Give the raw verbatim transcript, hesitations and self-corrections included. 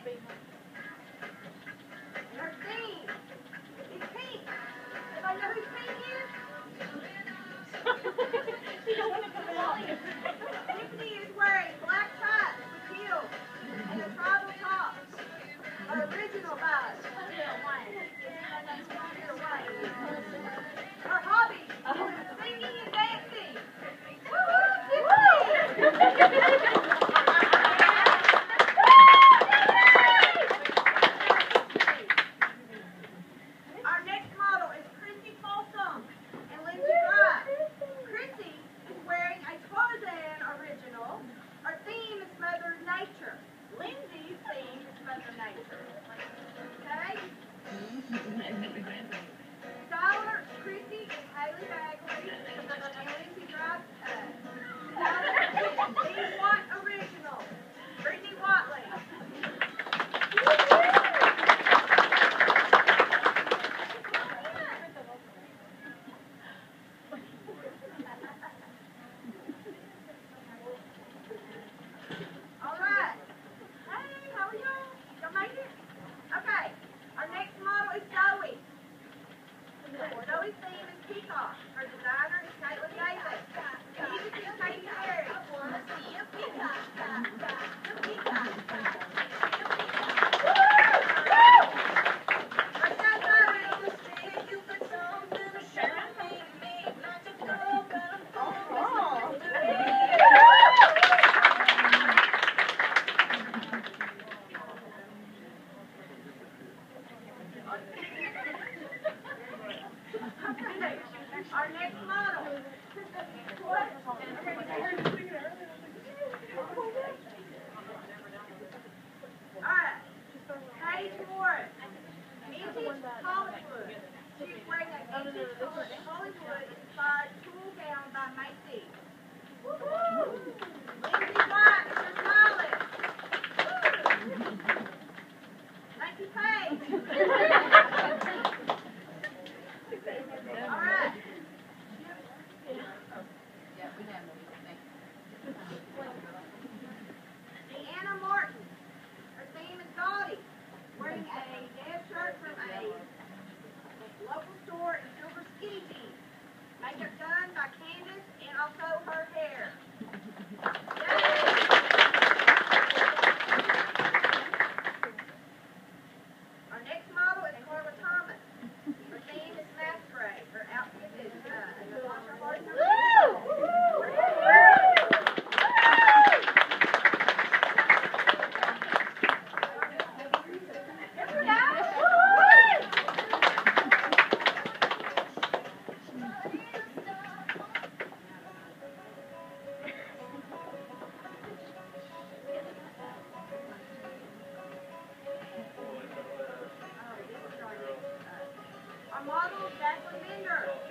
Her theme is pink. Everybody know who pink is? She don't want to come out. Tiffany is wearing black tights with heels and a tribal top. Her original vibe. Her hobby is singing and dancing. Woo-hoo, Tiffany! Our next model. Alright. Paige Morris. Vintage Hollywood. She's wearing a vintage Hollywood inspired tulle gown by Macy. Woo-hoo! Lindsay White, your stylist. Thank you, Paige. Alright. Deanna Martin. Her theme is gaudy. Wearing a dead shirt from a local store in silver skinny jeans. Makeup done by Candace and also her hair. Our next model is Carla Thomas. Her theme is masquerade. Her outfit is uh, Natasha Harden. Our model is Jacqueline Bender.